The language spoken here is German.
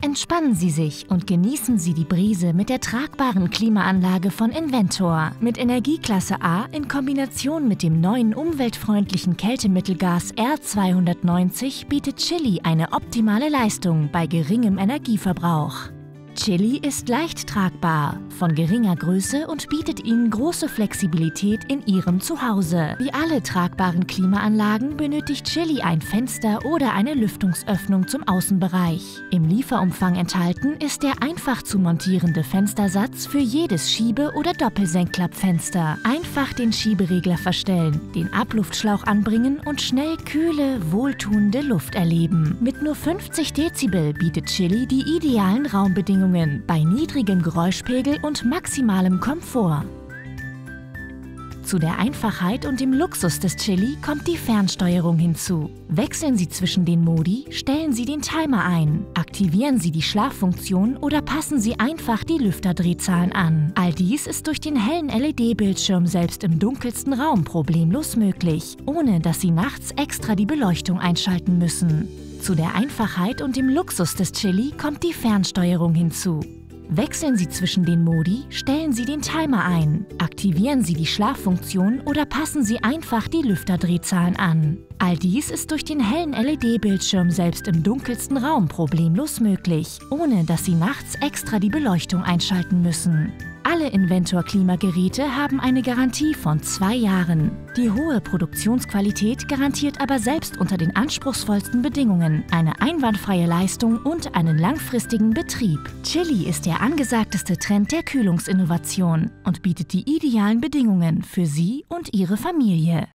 Entspannen Sie sich und genießen Sie die Brise mit der tragbaren Klimaanlage von Inventor. Mit Energieklasse A in Kombination mit dem neuen umweltfreundlichen Kältemittelgas R290 bietet Chilly eine optimale Leistung bei geringem Energieverbrauch. Chilly ist leicht tragbar, von geringer Größe und bietet Ihnen große Flexibilität in Ihrem Zuhause. Wie alle tragbaren Klimaanlagen benötigt Chilly ein Fenster oder eine Lüftungsöffnung zum Außenbereich. Im Lieferumfang enthalten ist der einfach zu montierende Fenstersatz für jedes Schiebe- oder Doppelsenkklappfenster. Einfach den Schieberegler verstellen, den Abluftschlauch anbringen und schnell kühle, wohltuende Luft erleben. Mit nur 50 Dezibel bietet Chilly die idealen Raumbedingungen bei niedrigem Geräuschpegel und maximalem Komfort. Zu der Einfachheit und dem Luxus des Chilly kommt die Fernsteuerung hinzu. Wechseln Sie zwischen den Modi, stellen Sie den Timer ein, aktivieren Sie die Schlaffunktion oder passen Sie einfach die Lüfterdrehzahlen an. All dies ist durch den hellen LED-Bildschirm selbst im dunkelsten Raum problemlos möglich, ohne dass Sie nachts extra die Beleuchtung einschalten müssen. Zu der Einfachheit und dem Luxus des Chilly kommt die Fernsteuerung hinzu. Wechseln Sie zwischen den Modi, stellen Sie den Timer ein, aktivieren Sie die Schlaffunktion oder passen Sie einfach die Lüfterdrehzahlen an. All dies ist durch den hellen LED-Bildschirm selbst im dunkelsten Raum problemlos möglich, ohne dass Sie nachts extra die Beleuchtung einschalten müssen. Alle Inventor-Klimageräte haben eine Garantie von 2 Jahren. Die hohe Produktionsqualität garantiert aber selbst unter den anspruchsvollsten Bedingungen eine einwandfreie Leistung und einen langfristigen Betrieb. Chilly ist der angesagteste Trend der Kühlungsinnovation und bietet die idealen Bedingungen für Sie und Ihre Familie.